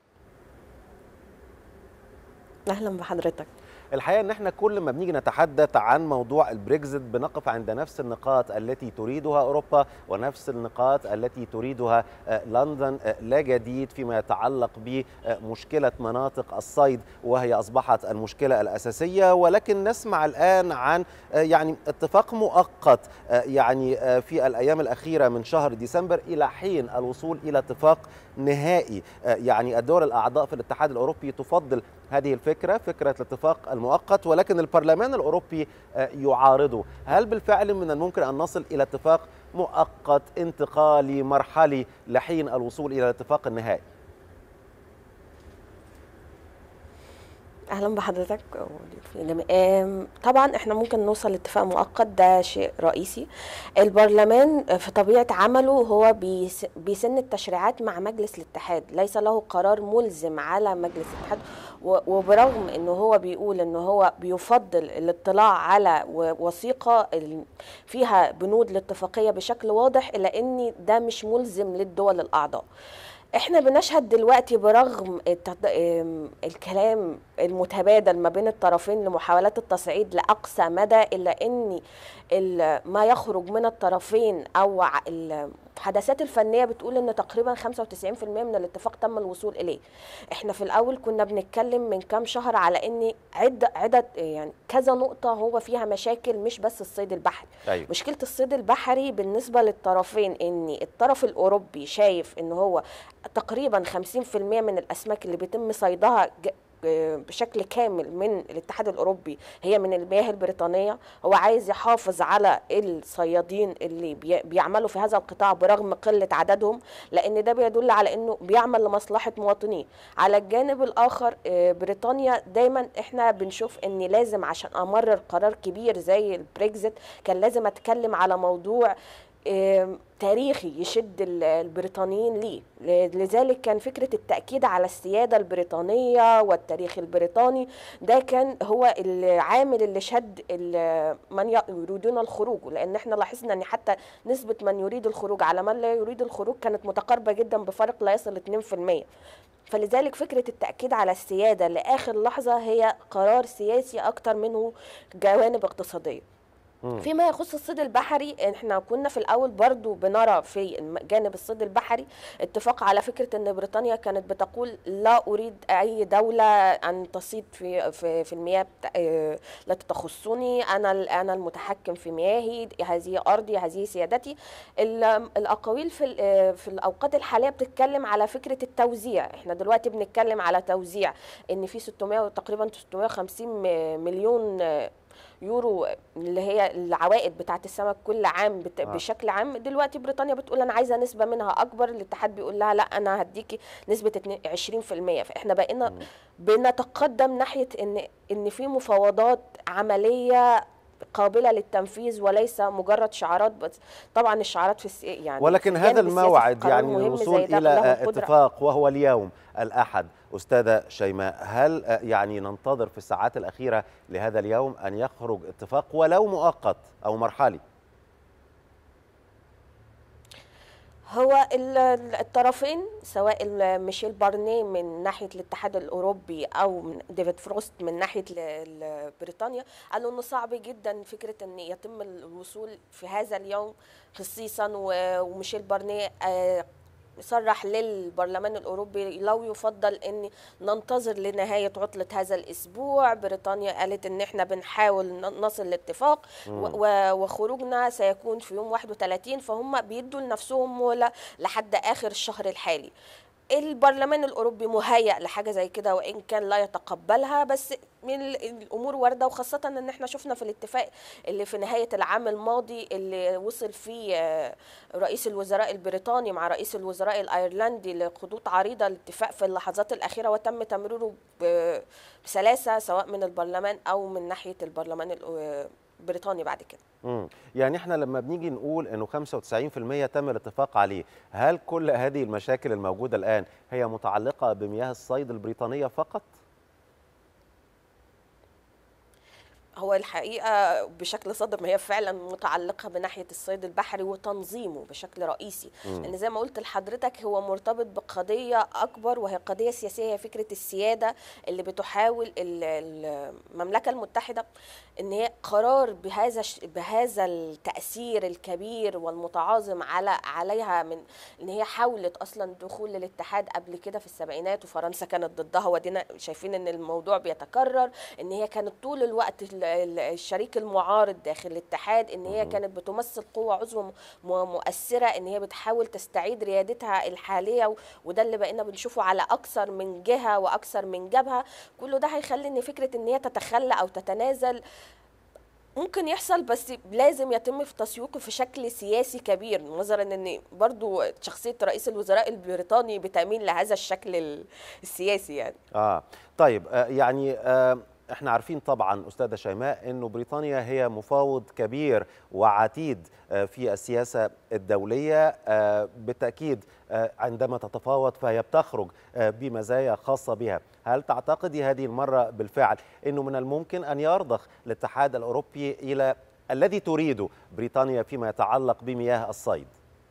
أهلا بحضرتك. الحقيقة ان احنا كل ما بنيجي نتحدث عن موضوع البريكزيت بنقف عند نفس النقاط التي تريدها اوروبا ونفس النقاط التي تريدها لندن. لا جديد فيما يتعلق بمشكلة مناطق الصيد، وهي اصبحت المشكلة الاساسية، ولكن نسمع الان عن يعني اتفاق مؤقت يعني في الايام الاخيرة من شهر ديسمبر الى حين الوصول الى اتفاق نهائي. يعني الدول الاعضاء في الاتحاد الاوروبي تفضل هذه الفكرة، فكرة الاتفاق المؤقت، ولكن البرلمان الأوروبي يعارضه. هل بالفعل من الممكن أن نصل إلى اتفاق مؤقت انتقالي مرحلي لحين الوصول إلى الاتفاق النهائي؟ اهلا بحضرتك. طبعا احنا ممكن نوصل لاتفاق مؤقت، ده شيء رئيسي. البرلمان في طبيعه عمله هو بيسن التشريعات مع مجلس الاتحاد، ليس له قرار ملزم على مجلس الاتحاد. وبرغم انه هو بيقول انه هو بيفضل الاطلاع على وثيقه فيها بنود الاتفاقيه بشكل واضح، الا ان ده مش ملزم للدول الاعضاء. احنا بنشهد دلوقتي برغم الكلام المتبادل ما بين الطرفين لمحاولات التصعيد لأقصى مدى، إلا أن ما يخرج من الطرفين أو الحدثات الفنية بتقول أن تقريبا خمسة وتسعين بالمئة من الاتفاق تم الوصول إليه. احنا في الأول كنا بنتكلم من كام شهر على أن عدة عدة يعني كذا نقطة هو فيها مشاكل، مش بس الصيد البحري. أيوة. مشكلة الصيد البحري بالنسبة للطرفين أن الطرف الأوروبي شايف أن هو تقريبا خمسين بالمئة من الأسماك اللي بيتم صيدها بشكل كامل من الاتحاد الأوروبي هي من المياه البريطانية. هو عايز يحافظ على الصيادين اللي بيعملوا في هذا القطاع برغم قلة عددهم، لأن ده بيدل على أنه بيعمل لمصلحة مواطنيه. على الجانب الآخر بريطانيا دايما احنا بنشوف أن لازم عشان أمرر قرار كبير زي البريكزيت كان لازم أتكلم على موضوع تاريخي يشد البريطانيين ليه. لذلك كان فكرة التأكيد على السيادة البريطانية والتاريخ البريطاني ده كان هو العامل اللي شد من يريدون الخروج، لأن احنا لاحظنا أن حتى نسبة من يريد الخروج على من لا يريد الخروج كانت متقاربة جدا بفرق لا يصل اثنين بالمئة. فلذلك فكرة التأكيد على السيادة لآخر لحظة هي قرار سياسي أكتر منه جوانب اقتصادية. فيما يخص الصيد البحري، احنا كنا في الاول برضو بنرى في جانب الصيد البحري اتفاق على فكره ان بريطانيا كانت بتقول لا اريد اي دوله ان تصيد في في, في المياه لا تخصني، انا انا المتحكم في مياهي، هذه ارضي، هذه سيادتي. الاقاويل في في الاوقات الحاليه بتتكلم على فكره التوزيع. احنا دلوقتي بنتكلم على توزيع ان في ستمائة تقريبا ستمائة وخمسين مليون يورو اللي هي العوائد بتاعت السمك كل عام بت... آه. بشكل عام. دلوقتي بريطانيا بتقول انا عايزه نسبه منها اكبر، الاتحاد بيقول لها لا انا هديكي نسبه عشرين بالمئة. فاحنا بقينا م. بنتقدم ناحيه ان ان في مفاوضات عمليه قابله للتنفيذ وليس مجرد شعارات بس. طبعا الشعارات في الس... يعني ولكن هذا الموعد يعني الوصول الى اتفاق وهو اليوم الاحد. أستاذة شيماء، هل يعني ننتظر في الساعات الأخيرة لهذا اليوم أن يخرج اتفاق ولو مؤقت أو مرحلي؟ هو الطرفين سواء ميشيل بارنيه من ناحيه الاتحاد الاوروبي او ديفيد فروست من ناحيه بريطانيا قالوا انه صعب جدا فكره ان يتم الوصول في هذا اليوم خصيصا. وميشيل بارنيه صرح للبرلمان الأوروبي لو يفضل أن ننتظر لنهاية عطلة هذا الأسبوع. بريطانيا قالت أن احنا بنحاول نصل لاتفاق وخروجنا سيكون في يوم واحد وثلاثين، فهم بيدوا لنفسهم مهلة لحد آخر الشهر الحالي. البرلمان الأوروبي مهيأ لحاجة زي كده وإن كان لا يتقبلها، بس من الأمور واردة، وخاصة أن احنا شفنا في الاتفاق اللي في نهاية العام الماضي اللي وصل فيه رئيس الوزراء البريطاني مع رئيس الوزراء الأيرلندي لخطوط عريضة الاتفاق في اللحظات الأخيرة وتم تمريره بسلاسة سواء من البرلمان أو من ناحية البرلمان البريطاني بعد كده. امم يعني احنا لما بنيجي نقول انه خمسة وتسعين بالمئة تم الاتفاق عليه، هل كل هذه المشاكل الموجودة الآن هي متعلقة بمياه الصيد البريطانية فقط؟ هو الحقيقة بشكل صادق ما هي فعلا متعلقة بناحية الصيد البحري وتنظيمه بشكل رئيسي، لأن زي ما قلت لحضرتك هو مرتبط بقضية أكبر وهي قضية سياسية، هي فكرة السيادة اللي بتحاول المملكة المتحدة ان هي قرار بهذا بهذا التأثير الكبير والمتعاظم على عليها من ان هي حاولت اصلا دخول للاتحاد قبل كده في السبعينات وفرنسا كانت ضدها، ودينا شايفين ان الموضوع بيتكرر، ان هي كانت طول الوقت الشريك المعارض داخل الاتحاد، ان هي كانت بتمثل قوة عظمى مؤثرة، ان هي بتحاول تستعيد ريادتها الحالية، وده اللي بقينا بنشوفه على اكثر من جهة واكثر من جبهة. كله ده هيخلي ان فكرة ان هي تتخلى او تتنازل ممكن يحصل، بس لازم يتم في تسويقه في شكل سياسي كبير، نظرا ان برضو شخصيه رئيس الوزراء البريطاني بتميل لهذا الشكل السياسي يعني. اه طيب آه يعني آه احنا عارفين طبعا استاذه شيماء انه بريطانيا هي مفاوض كبير وعتيد في السياسه الدوليه. بالتاكيد عندما تتفاوض فهي بتخرج بمزايا خاصه بها. هل تعتقدي هذه المره بالفعل انه من الممكن ان يرضخ الاتحاد الاوروبي الى الذي تريده بريطانيا فيما يتعلق بمياه الصيد؟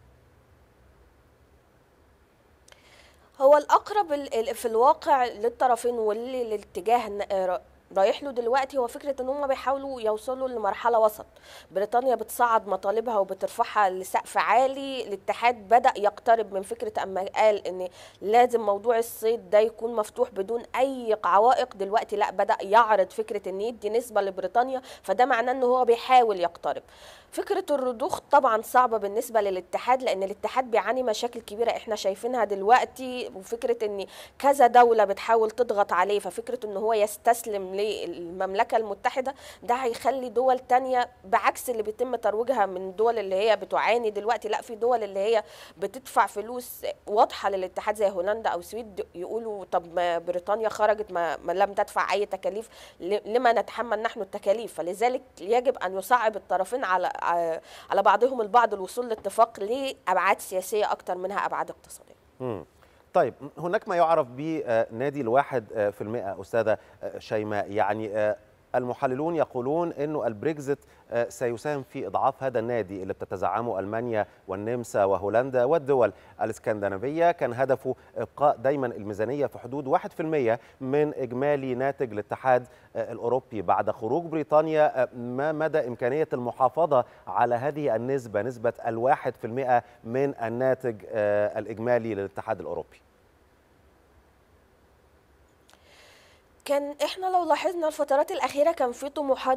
هو الأقرب في الواقع للطرفين واللي الاتجاه رايح له دلوقتي هو فكرة ان هم بيحاولوا يوصلوا لمرحلة وسط. بريطانيا بتصعد مطالبها وبترفعها لسقف عالي، الاتحاد بدأ يقترب من فكرة اما قال ان لازم موضوع الصيد ده يكون مفتوح بدون اي عوائق، دلوقتي لا، بدأ يعرض فكرة ان يدي نسبة لبريطانيا، فده معناه ان هو بيحاول يقترب. فكرة الرضوخ طبعا صعبة بالنسبة للاتحاد، لأن الاتحاد بيعاني مشاكل كبيرة احنا شايفينها دلوقتي، وفكرة ان كذا دولة بتحاول تضغط عليه، ففكرة ان هو يستسلم للمملكة المتحدة ده هيخلي دول تانية بعكس اللي بيتم ترويجها من الدول اللي هي بتعاني دلوقتي، لا، في دول اللي هي بتدفع فلوس واضحة للاتحاد زي هولندا أو السويد يقولوا طب ما بريطانيا خرجت ما, ما لم تدفع أي تكاليف، لما نتحمل نحن التكاليف؟ فلذلك يجب أن يصعب الطرفين على على بعضهم البعض الوصول لاتفاق لأبعاد سياسية أكتر منها أبعاد اقتصادية. مم. طيب هناك ما يعرف بنادي الواحد في المئة أستاذة شيماء، يعني المحللون يقولون أنه البريكزيت سيساهم في إضعاف هذا النادي اللي بتتزعمه ألمانيا والنمسا وهولندا والدول الاسكندنافية. كان هدفه إبقاء دايما الميزانية في حدود واحد بالمئة من إجمالي ناتج الاتحاد الأوروبي. بعد خروج بريطانيا ما مدى إمكانية المحافظة على هذه النسبة، نسبة الواحد في المئة من الناتج الإجمالي للاتحاد الأوروبي؟ كان احنا لو لاحظنا الفترات الأخيرة كان في طموحات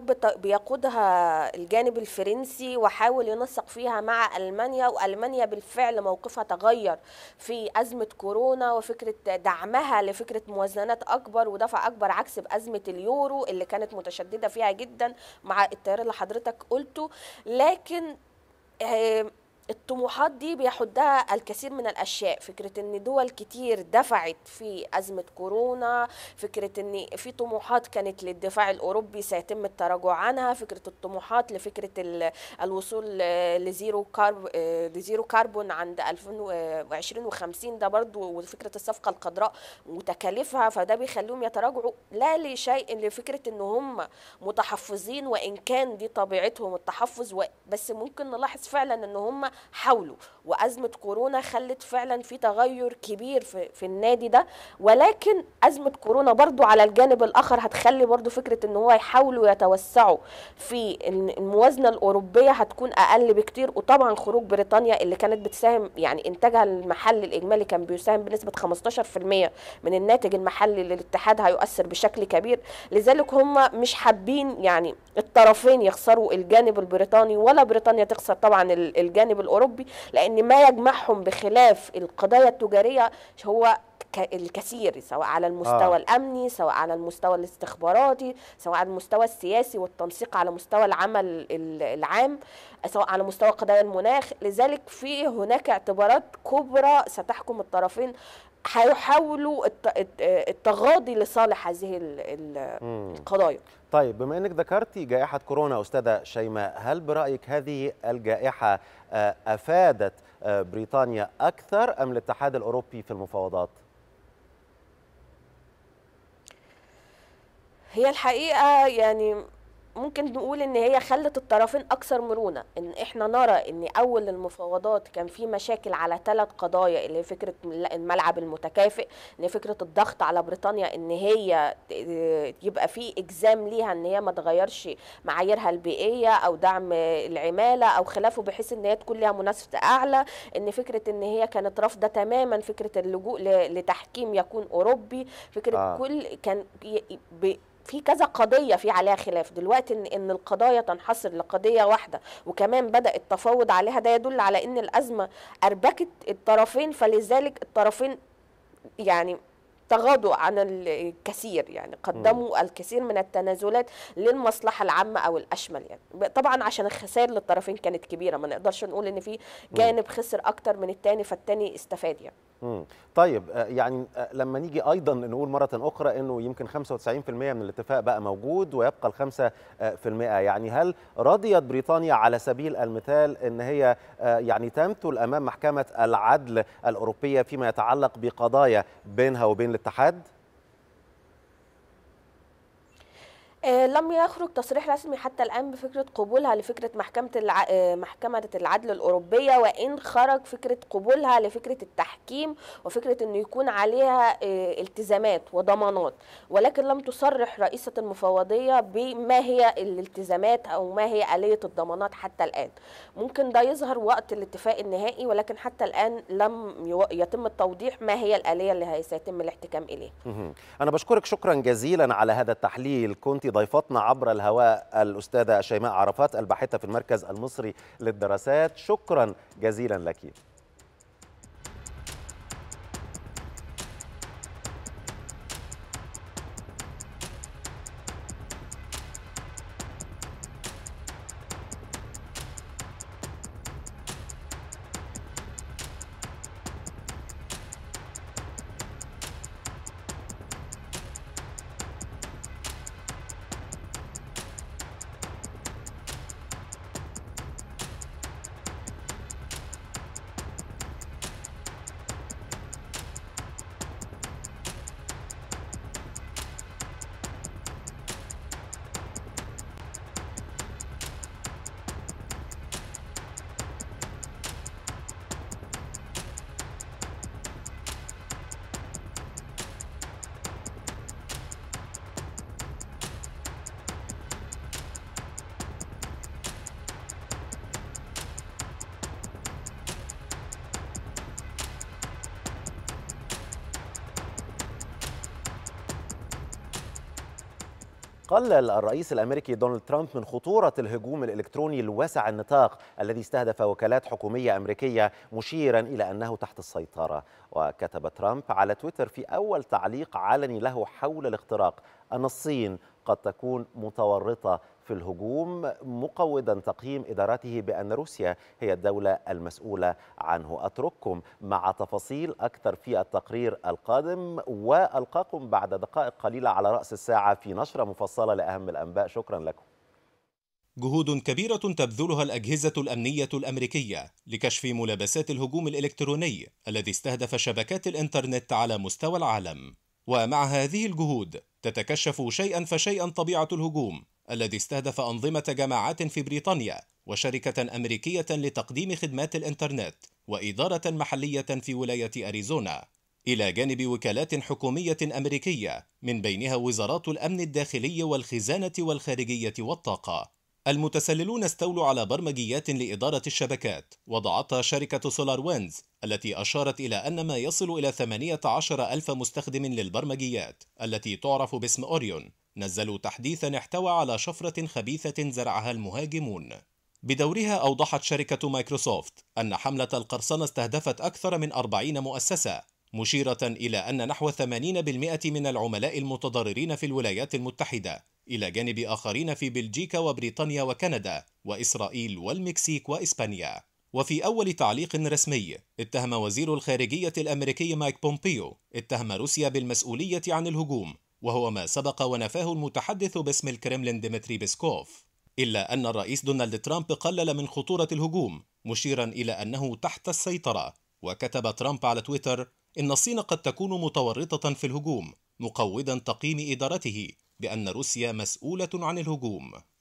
بيقودها الجانب الفرنسي وحاول ينسق فيها مع ألمانيا، وألمانيا بالفعل موقفها تغير في أزمة كورونا وفكرة دعمها لفكرة موازنات أكبر ودفع أكبر، عكس بأزمة اليورو اللي كانت متشددة فيها جدا مع التيار اللي حضرتك قلته. لكن اه الطموحات دي بيحدها الكثير من الأشياء، فكرة ان دول كتير دفعت في أزمة كورونا، فكرة ان في طموحات كانت للدفاع الأوروبي سيتم التراجع عنها، فكرة الطموحات لفكرة الوصول لزيرو كارب لزيرو كربون عند ألفين وعشرين وخمسين ده برضو، وفكرة الصفقة الخضراء وتكاليفها، فده بيخليهم يتراجعوا لا لشيء لفكرة ان هم متحفظين، وإن كان دي طبيعتهم التحفظ، بس ممكن نلاحظ فعلا ان هم حاولوا، وأزمة كورونا خلت فعلا في تغير كبير في, في النادي ده. ولكن أزمة كورونا برضو على الجانب الآخر هتخلي برضو فكرة ان هو يحاولوا يتوسعوا في الموازنة الأوروبية هتكون أقل بكتير. وطبعا خروج بريطانيا اللي كانت بتساهم، يعني إنتاجها المحلي الإجمالي كان بيساهم بنسبة خمستاشر بالمئة من الناتج المحلي للاتحاد، هيؤثر بشكل كبير. لذلك هم مش حابين يعني الطرفين يخسروا الجانب البريطاني ولا بريطانيا تخسر طبعا الجانب الأوروبي، لأن ما يجمعهم بخلاف القضايا التجارية هو الكثير، سواء على المستوى آه. الأمني، سواء على المستوى الاستخباراتي، سواء على المستوى السياسي والتنسيق على مستوى العمل العام، سواء على مستوى قضايا المناخ. لذلك في هناك اعتبارات كبرى ستحكم الطرفين، هيحاولوا التغاضي لصالح هذه القضايا. طيب بما انك ذكرتي جائحة كورونا أستاذة شيماء، هل برأيك هذه الجائحة أفادت بريطانيا أكثر أم الاتحاد الأوروبي في المفاوضات؟ هي الحقيقة يعني ممكن نقول ان هي خلت الطرفين اكثر مرونه، ان احنا نرى ان اول المفاوضات كان في مشاكل على ثلاث قضايا، اللي هي فكره الملعب المتكافئ، ان فكره الضغط على بريطانيا ان هي يبقى في اجزام ليها ان هي ما تغيرش معاييرها البيئيه او دعم العماله او خلافه، بحيث ان هي تكون لها منافسه اعلى، ان فكره ان هي كانت رافضه تماما فكره اللجوء لتحكيم يكون اوروبي، فكره آه. كل كان في كذا قضية في عليها خلاف. دلوقتي إن, إن القضايا تنحصر لقضية واحدة وكمان بدأ التفاوض عليها، ده يدل على إن الأزمة أربكت الطرفين، فلذلك الطرفين يعني تغاضوا عن الكثير، يعني قدموا الكثير من التنازلات للمصلحة العامة أو الأشمل. يعني طبعا عشان الخسائر للطرفين كانت كبيرة، ما نقدرش نقول إن في جانب خسر أكتر من التاني فالتاني استفاد يعني. مم. طيب يعني لما نيجي ايضا نقول مره اخرى انه يمكن خمسة وتسعين بالمئة من الاتفاق بقى موجود ويبقى ال خمسة بالمئة، يعني هل رضيت بريطانيا على سبيل المثال ان هي يعني تمثل امام محكمه العدل الاوروبيه فيما يتعلق بقضايا بينها وبين الاتحاد؟ لم يخرج تصريح رسمي حتى الآن بفكرة قبولها لفكرة محكمة الع... محكمة العدل الأوروبية، وإن خرج فكرة قبولها لفكرة التحكيم وفكرة أنه يكون عليها التزامات وضمانات، ولكن لم تصرح رئيسة المفوضية بما هي الالتزامات أو ما هي آلية الضمانات حتى الآن. ممكن ده يظهر وقت الاتفاق النهائي، ولكن حتى الآن لم يتم التوضيح ما هي الآلية اللي سيتم الاحتكام إليه. أنا بشكرك شكرا جزيلا على هذا التحليل. كنت ضيفتنا عبر الهواء الأستاذة شيماء عرفات الباحثة في المركز المصري للدراسات، شكرا جزيلا لك. قلل الرئيس الأمريكي دونالد ترامب من خطورة الهجوم الإلكتروني الواسع النطاق الذي استهدف وكالات حكومية أمريكية، مشيرا إلى أنه تحت السيطرة. وكتب ترامب على تويتر في أول تعليق علني له حول الاختراق أن الصين قد تكون متورطة في الهجوم، مقودا تقييم إدارته بأن روسيا هي الدولة المسؤولة عنه. أترككم مع تفاصيل أكثر في التقرير القادم، وألقاكم بعد دقائق قليلة على رأس الساعة في نشرة مفصلة لأهم الأنباء. شكرا لكم. جهود كبيرة تبذلها الأجهزة الأمنية الأمريكية لكشف ملابسات الهجوم الإلكتروني الذي استهدف شبكات الإنترنت على مستوى العالم. ومع هذه الجهود تتكشف شيئا فشيئا طبيعة الهجوم الذي استهدف أنظمة جماعات في بريطانيا وشركة أمريكية لتقديم خدمات الإنترنت وإدارة محلية في ولاية أريزونا، إلى جانب وكالات حكومية أمريكية من بينها وزارات الأمن الداخلي والخزانة والخارجية والطاقة. المتسللون استولوا على برمجيات لإدارة الشبكات وضعتها شركة سولار ويندز، التي أشارت إلى أن ما يصل إلى ثمانية عشر ألف مستخدم للبرمجيات التي تعرف باسم أوريون نزلوا تحديثا احتوى على شفرة خبيثة زرعها المهاجمون. بدورها أوضحت شركة مايكروسوفت أن حملة القرصنة استهدفت أكثر من أربعين مؤسسة، مشيرة إلى أن نحو ثمانين بالمئة من العملاء المتضررين في الولايات المتحدة، إلى جانب آخرين في بلجيكا وبريطانيا وكندا وإسرائيل والمكسيك وإسبانيا. وفي أول تعليق رسمي، اتهم وزير الخارجية الأمريكي مايك بومبيو اتهم روسيا بالمسؤولية عن الهجوم، وهو ما سبق ونفاه المتحدث باسم الكرملين ديمتري بيسكوف. إلا أن الرئيس دونالد ترامب قلل من خطورة الهجوم، مشيرا إلى أنه تحت السيطرة. وكتب ترامب على تويتر إن الصين قد تكون متورطة في الهجوم، مقودا تقييم إدارته بأن روسيا مسؤولة عن الهجوم.